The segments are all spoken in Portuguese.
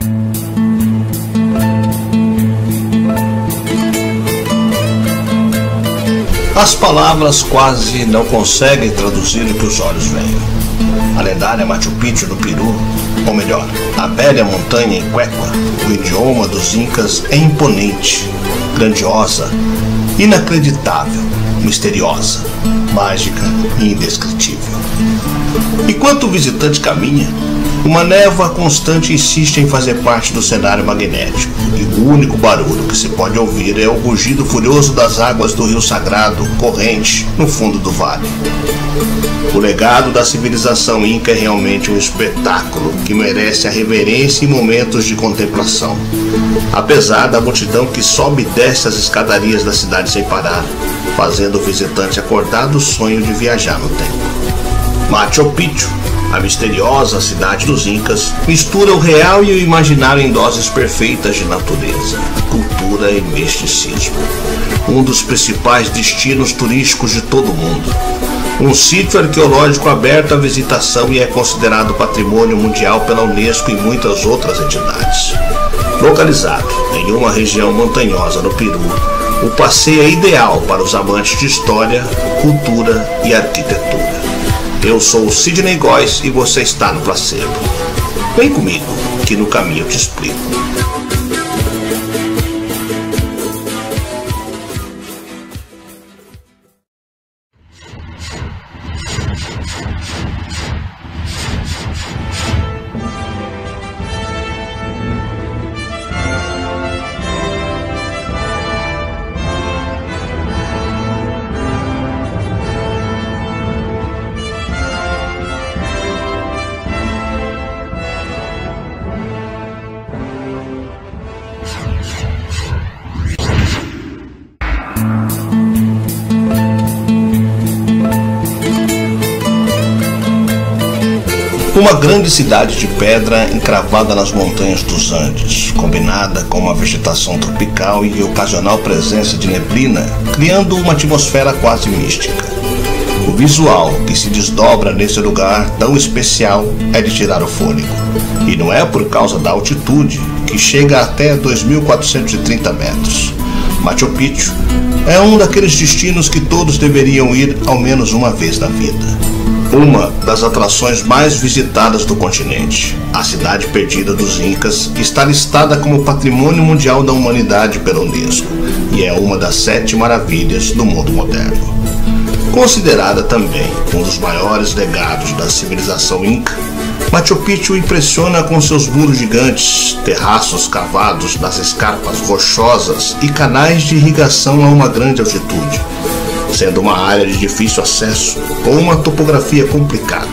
As palavras quase não conseguem traduzir o que os olhos veem. A lendária Machu Picchu no Peru, ou melhor, a velha montanha em Quechua, o idioma dos Incas, é imponente, grandiosa, inacreditável, misteriosa, mágica e indescritível. Enquanto o visitante caminha, uma névoa constante insiste em fazer parte do cenário magnético, e o único barulho que se pode ouvir é o rugido furioso das águas do rio sagrado corrente no fundo do vale. O legado da civilização inca é realmente um espetáculo que merece a reverência e momentos de contemplação, apesar da multidão que sobe e desce as escadarias da cidade sem parar, fazendo o visitante acordar do sonho de viajar no tempo. Machu Picchu, a misteriosa cidade dos Incas, mistura o real e o imaginário em doses perfeitas de natureza, cultura e misticismo. Um dos principais destinos turísticos de todo o mundo. Um sítio arqueológico aberto à visitação e é considerado patrimônio mundial pela Unesco e muitas outras entidades. Localizado em uma região montanhosa no Peru, o passeio é ideal para os amantes de história, cultura e arquitetura. Eu sou o Sidney Góes e você está no Placebo. Vem comigo, que no caminho eu te explico. Uma grande cidade de pedra encravada nas montanhas dos Andes, combinada com uma vegetação tropical e ocasional presença de neblina, criando uma atmosfera quase mística. O visual que se desdobra nesse lugar tão especial é de tirar o fôlego. E não é por causa da altitude, que chega até 2.430 metros. Machu Picchu é um daqueles destinos que todos deveriam ir ao menos uma vez na vida. Uma das atrações mais visitadas do continente, a cidade perdida dos Incas, está listada como Patrimônio Mundial da Humanidade pela Unesco e é uma das 7 maravilhas do mundo moderno. Considerada também um dos maiores legados da civilização Inca, Machu Picchu impressiona com seus muros gigantes, terraços cavados nas escarpas rochosas e canais de irrigação a uma grande altitude, sendo uma área de difícil acesso ou uma topografia complicada.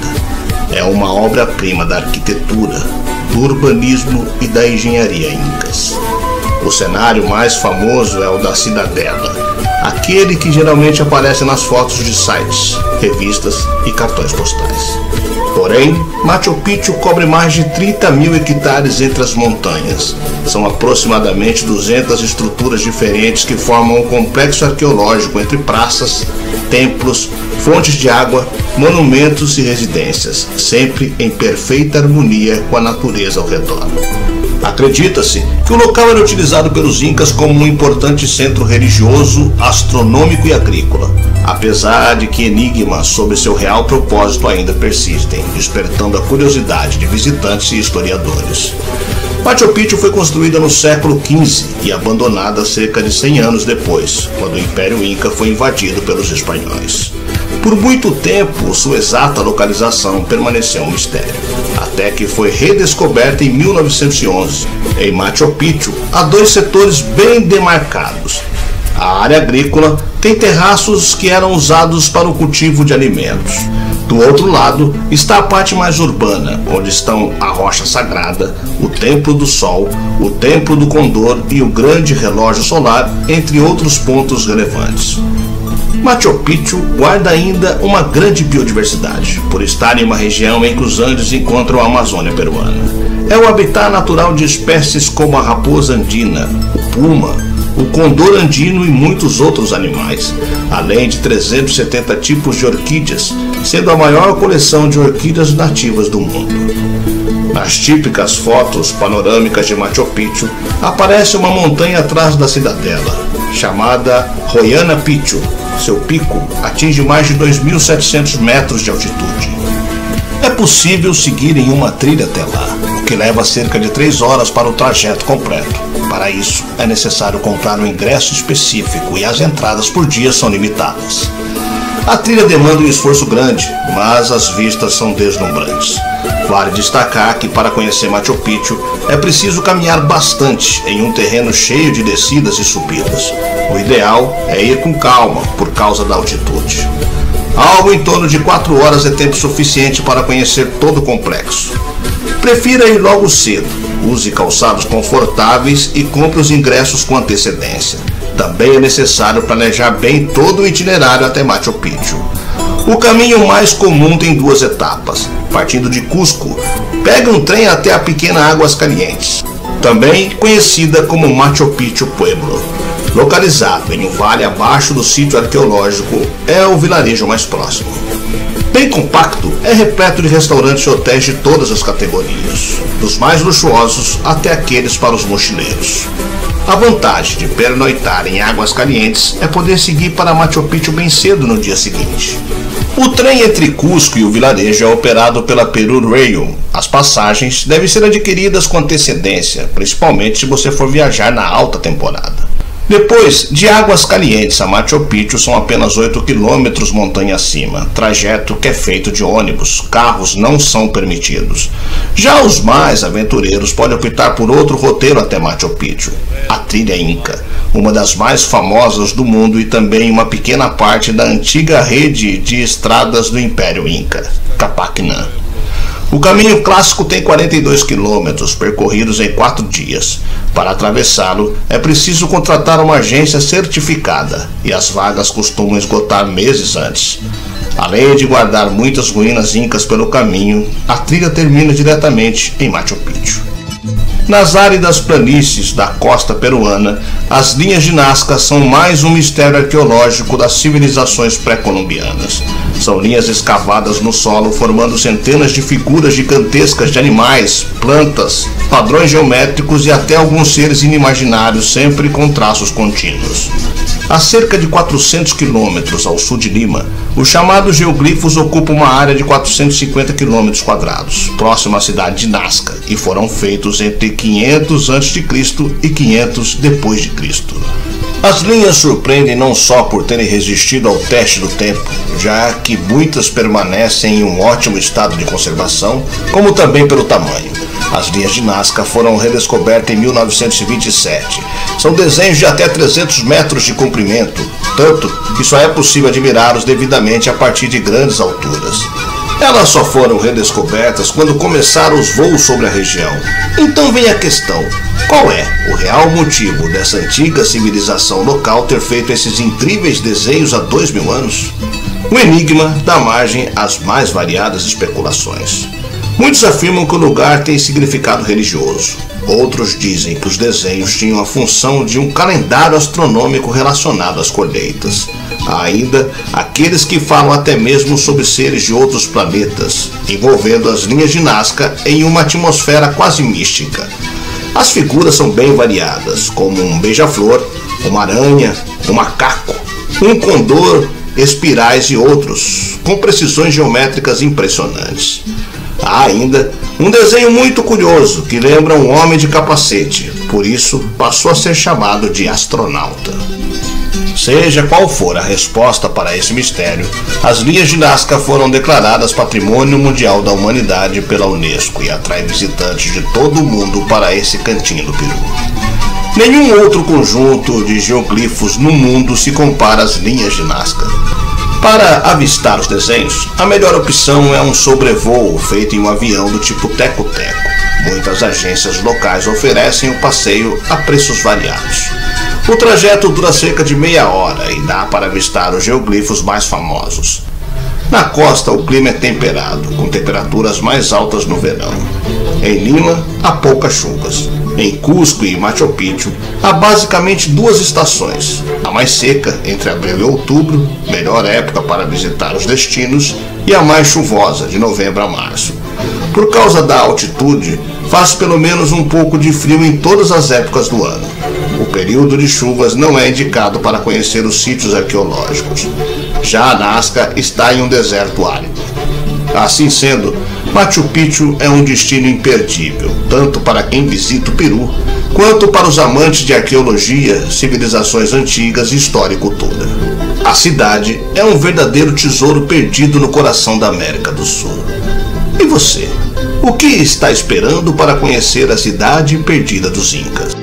É uma obra-prima da arquitetura, do urbanismo e da engenharia incas. O cenário mais famoso é o da Cidadela, aquele que geralmente aparece nas fotos de sites, revistas e cartões postais. Porém, Machu Picchu cobre mais de 30.000 hectares entre as montanhas. São aproximadamente 200 estruturas diferentes que formam um complexo arqueológico entre praças, templos, fontes de água, monumentos e residências, sempre em perfeita harmonia com a natureza ao redor. Acredita-se que o local era utilizado pelos Incas como um importante centro religioso, astronômico e agrícola, apesar de que enigmas sobre seu real propósito ainda persistem, despertando a curiosidade de visitantes e historiadores. Machu Picchu foi construída no século XV e abandonada cerca de 100 anos depois, quando o Império Inca foi invadido pelos espanhóis. Por muito tempo, sua exata localização permaneceu um mistério, até que foi redescoberta em 1911. Em Machu Picchu, há 2 setores bem demarcados. A área agrícola tem terraços que eram usados para o cultivo de alimentos. Do outro lado está a parte mais urbana, onde estão a Rocha Sagrada, o Templo do Sol, o Templo do Condor e o Grande Relógio Solar, entre outros pontos relevantes. Machu Picchu guarda ainda uma grande biodiversidade, por estar em uma região em que os Andes encontram a Amazônia peruana. É o habitat natural de espécies como a raposa andina, o puma, o condor andino e muitos outros animais, além de 370 tipos de orquídeas, sendo a maior coleção de orquídeas nativas do mundo. Nas típicas fotos panorâmicas de Machu Picchu, aparece uma montanha atrás da cidadela, chamada Huayna Picchu. Seu pico atinge mais de 2.700 metros de altitude. É possível seguir em uma trilha até lá, o que leva cerca de 3 horas para o trajeto completo. Para isso, é necessário comprar um ingresso específico e as entradas por dia são limitadas. A trilha demanda um esforço grande, mas as vistas são deslumbrantes. Vale destacar que para conhecer Machu Picchu é preciso caminhar bastante em um terreno cheio de descidas e subidas. O ideal é ir com calma por causa da altitude. Algo em torno de 4 horas é tempo suficiente para conhecer todo o complexo. Prefira ir logo cedo, use calçados confortáveis e compre os ingressos com antecedência. Também é necessário planejar bem todo o itinerário até Machu Picchu. O caminho mais comum tem 2 etapas. Partindo de Cusco, pega um trem até a pequena Águas Calientes, também conhecida como Machu Picchu Pueblo. Localizado em um vale abaixo do sítio arqueológico, é o vilarejo mais próximo. Bem compacto, é repleto de restaurantes e hotéis de todas as categorias, dos mais luxuosos até aqueles para os mochileiros. A vantagem de pernoitar em Águas Calientes é poder seguir para Machu Picchu bem cedo no dia seguinte. O trem entre Cusco e o vilarejo é operado pela Peru Rail. As passagens devem ser adquiridas com antecedência, principalmente se você for viajar na alta temporada. Depois, de Águas Calientes a Machu Picchu são apenas 8 km montanha acima, trajeto que é feito de ônibus, carros não são permitidos. Já os mais aventureiros podem optar por outro roteiro até Machu Picchu, a Trilha Inca, uma das mais famosas do mundo e também uma pequena parte da antiga rede de estradas do Império Inca, Capac Nam. O caminho clássico tem 42 quilômetros, percorridos em 4 dias. Para atravessá-lo, é preciso contratar uma agência certificada, e as vagas costumam esgotar meses antes. Além de guardar muitas ruínas incas pelo caminho, a trilha termina diretamente em Machu Picchu. Nas áridas planícies da costa peruana, as linhas de Nazca são mais um mistério arqueológico das civilizações pré-colombianas. São linhas escavadas no solo, formando centenas de figuras gigantescas de animais, plantas, padrões geométricos e até alguns seres inimaginários, sempre com traços contínuos. A cerca de 400 quilômetros ao sul de Lima, os chamados geoglifos ocupam uma área de 450 quilômetros quadrados, próximo à cidade de Nazca, e foram feitos entre 500 a.C. e 500 d.C. As linhas surpreendem não só por terem resistido ao teste do tempo, já que muitas permanecem em um ótimo estado de conservação, como também pelo tamanho. As linhas de Nazca foram redescobertas em 1927. São desenhos de até 300 metros de comprimento, tanto que só é possível admirá-los devidamente a partir de grandes alturas. Elas só foram redescobertas quando começaram os voos sobre a região. Então vem a questão: qual é o real motivo dessa antiga civilização local ter feito esses incríveis desenhos há 2.000 anos? O enigma dá margem às mais variadas especulações. Muitos afirmam que o lugar tem significado religioso. Outros dizem que os desenhos tinham a função de um calendário astronômico relacionado às colheitas. Há ainda aqueles que falam até mesmo sobre seres de outros planetas, envolvendo as linhas de Nazca em uma atmosfera quase mística. As figuras são bem variadas, como um beija-flor, uma aranha, um macaco, um condor, espirais e outros, com precisões geométricas impressionantes. Há ainda um desenho muito curioso que lembra um homem de capacete, por isso passou a ser chamado de astronauta. Seja qual for a resposta para esse mistério, as linhas de Nazca foram declaradas Patrimônio Mundial da Humanidade pela Unesco e atraem visitantes de todo o mundo para esse cantinho do Peru. Nenhum outro conjunto de geoglifos no mundo se compara às linhas de Nazca. Para avistar os desenhos, a melhor opção é um sobrevoo feito em um avião do tipo teco-teco. Muitas agências locais oferecem o passeio a preços variados. O trajeto dura cerca de meia hora e dá para avistar os geoglifos mais famosos. Na costa, o clima é temperado, com temperaturas mais altas no verão. Em Lima, há poucas chuvas. Em Cusco e Machu Picchu, há basicamente 2 estações. A mais seca, entre abril e outubro, melhor época para visitar os destinos, e a mais chuvosa, de novembro a março. Por causa da altitude, faz pelo menos um pouco de frio em todas as épocas do ano. O período de chuvas não é indicado para conhecer os sítios arqueológicos. Já a Nazca está em um deserto árido. Assim sendo, Machu Picchu é um destino imperdível, tanto para quem visita o Peru, quanto para os amantes de arqueologia, civilizações antigas e história e cultura. A cidade é um verdadeiro tesouro perdido no coração da América do Sul. E você? O que está esperando para conhecer a cidade perdida dos Incas?